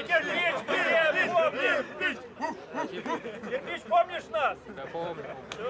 Кирпич, помнишь нас? Да, помню.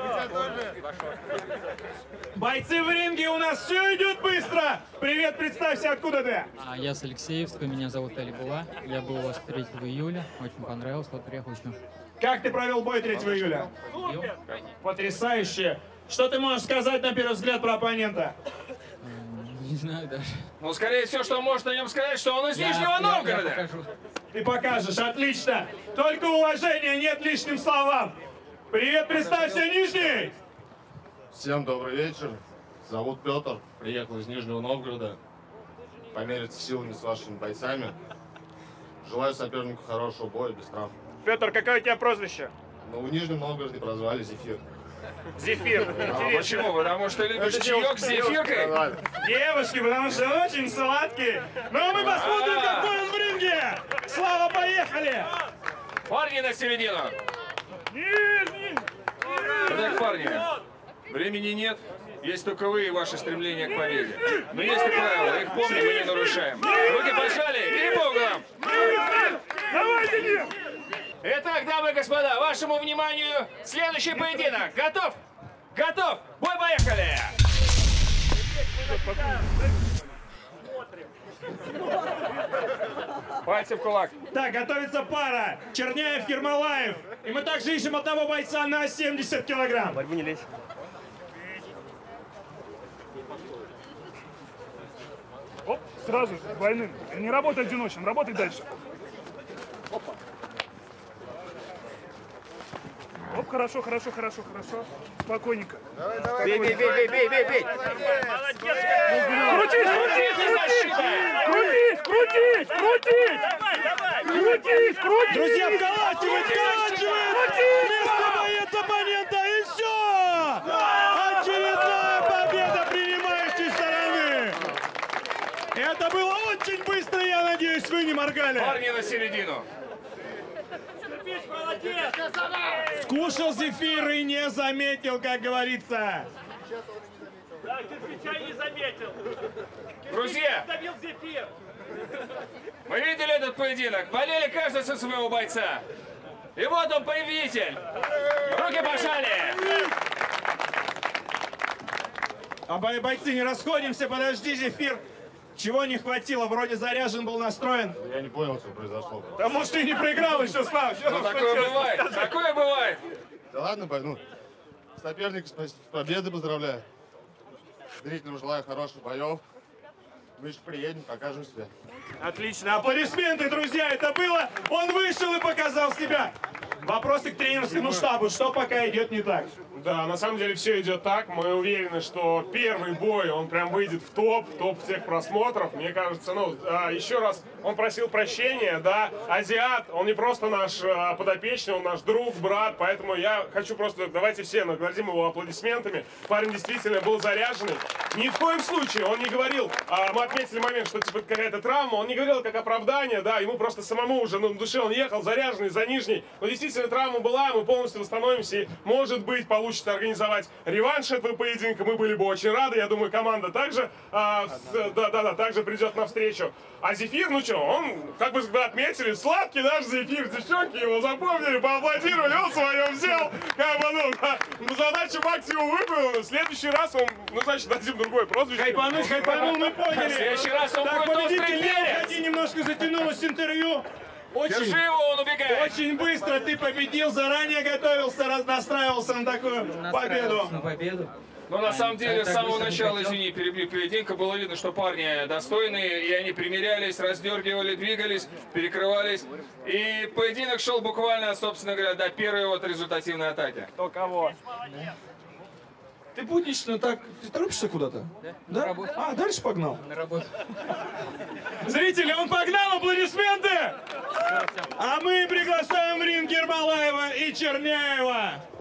Бойцы в ринге, у нас все идет быстро. Привет, представься, откуда ты? Я с Алексеевска, меня зовут Алибула. Я был у вас 3 июля, очень понравился, вот приехал еще. Как ты провел бой 3 июля? Потрясающе. Что ты можешь сказать на первый взгляд про оппонента? Не знаю даже. Ну, скорее всего, что можно о нем сказать, что он из Нижнего Новгорода. Я покажу. Ты покажешь, отлично. Только уважения, нет лишним словам. Привет, представься, Нижний. Всем добрый вечер. Зовут Петр. Приехал из Нижнего Новгорода. Помериться силами с вашими бойцами. Желаю сопернику хорошего боя, без травм. Петр, какое у тебя прозвище? Но в Нижнем Новгороде прозвали Зефир. Зефир. Интересно. Почему? Потому что любишь чаек с зефиркой? Девушки, потому что он очень сладкий. Ну а мы посмотрим, какой он в ринге. Слава, поехали. Парни на середину. Итак, парни, времени нет. Есть только вы и ваше стремление к победе. Но есть и правила, их помним и не нарушаем. Руки пожали и по углам. Давайте, Итак, дамы и господа, вашему вниманию следующий поединок. Готов? Готов? Бой, поехали! Пальцы в кулак. Так, готовится пара. Черняев-Ермолаев. И мы также ищем одного бойца на 70 килограмм. Борьбу не лезь. Оп, сразу, двойным. Не работай одиночным, работай дальше. Опа. Оп, хорошо, хорошо, хорошо, хорошо. Спокойненько. Бей, бей, бей, бей, бей, бей, бей. Крутись, крутись, крутись, крутись, крутись, крутись, крутись. Друзья, вколачивает, вколачивает. Место боец оппонента, и все. Очередная победа принимающей стороны. Это было очень быстро, я надеюсь, вы не моргали. Парни на середину. Скушал зефир и не заметил, как говорится. Да, кирпича не заметил. Друзья, Добил зефир. мы видели этот поединок, болели каждый со своего бойца. И вот он, победитель. Руки пожали. А бойцы, не расходимся, подожди, зефир. Чего не хватило? Вроде заряжен был, настроен. Я не понял, что произошло. Да может ты не проиграл еще, Слава. Ну такое бывает, такое бывает. Да ладно, ну, соперника с победой поздравляю. Зрителям желаю хороших боев. Мы еще приедем, покажем себя. Отлично. Аплодисменты, друзья, это было. Он вышел и показал себя. Вопросы к тренерскому штабу. Что пока идет не так? Да, на самом деле все идет так. Мы уверены, что первый бой, он прям выйдет в топ всех просмотров. Мне кажется, ну, еще раз, он просил прощения, да, азиат, он не просто наш подопечный, он наш друг, брат, поэтому я хочу просто, давайте все наградим его аплодисментами. Парень действительно был заряженный. Ни в коем случае он не говорил, мы отметили момент, что типа какая-то травма, он не говорил как оправдание, да, ему просто самому уже, ну, на душе он ехал заряженный, за нижний, но действительно травма была, мы полностью восстановимся и, может быть, получится организовать реванш этого поединка, мы были бы очень рады, я думаю, команда также, также придет навстречу. А Зефир, ну что, он, как вы отметили, сладкий наш Зефир, девчонки его запомнили, поаплодировали, он свое взял, как бы, ну, задачу максимум выполнил, в следующий раз он, ну, значит, дадим другое прозвище. Хайпанул, мы поняли. В следующий раз он Так, будет острый победитель, перец. уходи, немножко затянулось интервью. Держи его, он убегает. Очень быстро ты победил, заранее готовился, настраивался на такую победу. На победу. Но на самом деле, с Так самого быстро не начала, хотел. извини, перебью поединка, было видно, что парни достойные, и они примерялись, раздергивали, двигались, перекрывались. И поединок шел буквально, собственно говоря, до первой вот результативной атаки. Кто кого? Ты буднично так, ты торопишься куда-то? Да? работу. А, дальше погнал. На работу. Зрители, он погнал, аплодисменты! А мы приглашаем в ринг Ермолаева и Черняева.